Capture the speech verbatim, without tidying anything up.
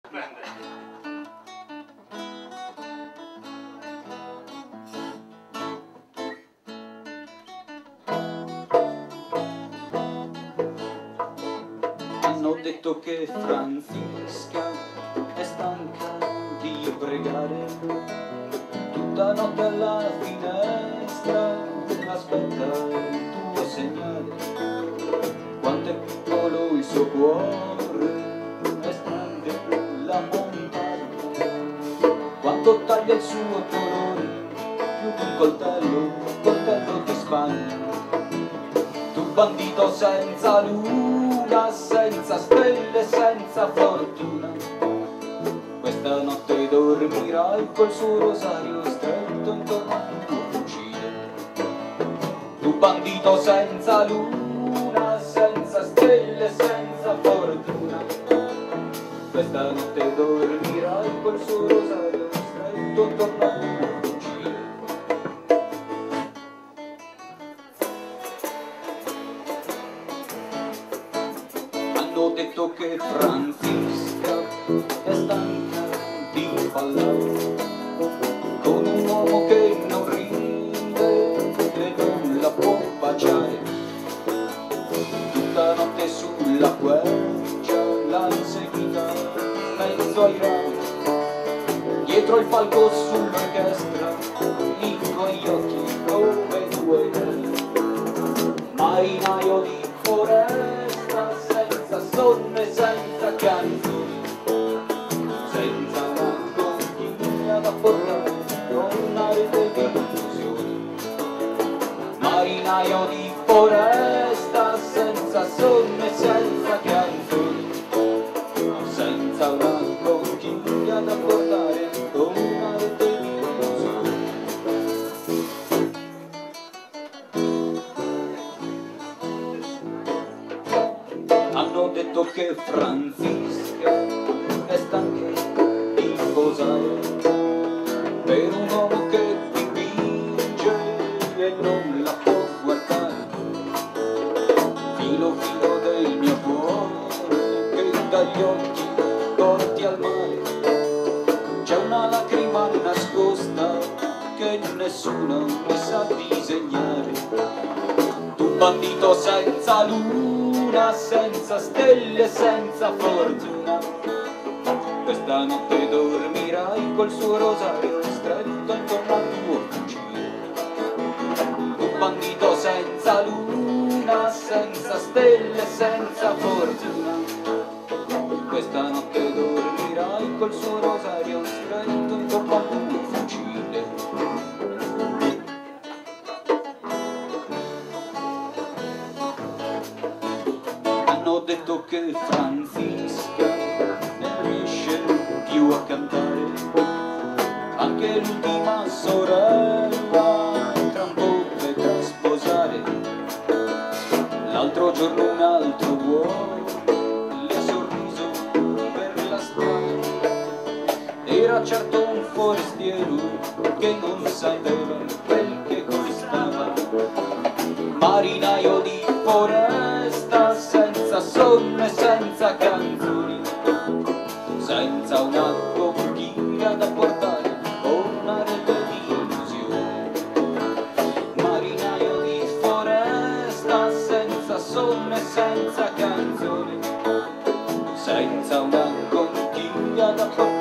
Hanno detto che Franziska è stanca di pregare tutta notte alla finestra, aspetta il tuo segnale. Quanto è piccolo il suo cuore, è strana la montagna. Quanto taglia il suo colore, più di un coltello, coltello di Spagna. Tu bandito senza luna, senza stelle, senza fortuna, questa notte dormirai col suo rosario stretto intorno al tuo fucile. Tu bandito senza luna, senza stelle, senza fortuna, questa notte dormirai col suo rosario stretto intorno al tuo fucile. Hanno detto che Franziska è stanca di ballare con un uomo che non ride e non la può baciare. Tutta notte sulla quercia l'ha inseguita mezzo ai rami, dietro il palco sull'orchestra, lì con gli occhi come due marinaio di foresta, senza sonno e senza canzoni, senza una conchiglia da portare con una rete di illusioni. Marinaio di foresta, senza sonno e senza canzoni, senza una conchiglia da portare con una rete di illusioni. Hanno detto che Franziska è stanca di posare per un uomo che dipinge e non la può guardare. Filo filo del mio cuore che dagli occhi porti al mare, c'è una lacrima nascosta che nessuno mi sa disegnare. Tu bandito senza luna, senza stelle, senza fortuna, questa notte dormirai col suo rosario stretto intorno al tuo fucile. Tu bandito senza luna, senza stelle, senza fortuna, questa notte dormirai col suo rosario stretto intorno al tuo fucile. Hanno detto che Franziska non riesce più a cantare, anche l'ultima sorella tra un po' vedrà sposare. L'altro giorno un altro uomo le ha sorriso per la strada, era certo un forestiero che non sapeva quel che costava. Marinaio di foresta, senza sonno e senza canzoni, senza una conchiglia da portare o una rete di illusioni. Marinaio di foresta, senza sonno e senza canzoni, senza una conchiglia da portare